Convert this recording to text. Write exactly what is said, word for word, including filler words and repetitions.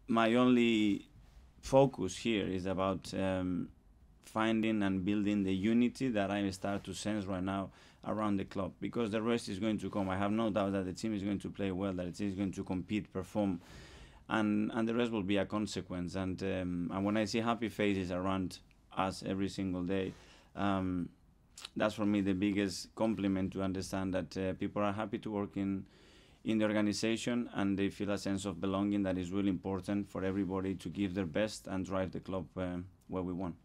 my only focus here is about um, finding and building the unity that I start to sense right now around the club, because the rest is going to come. I have no doubt that the team is going to play well, that the team is going to compete, perform, and and the rest will be a consequence. And um, and when I see happy faces around us every single day, um, that's for me the biggest compliment, to understand that uh, people are happy to work in in the organization, and they feel a sense of belonging that is really important for everybody to give their best and drive the club uh, where we want.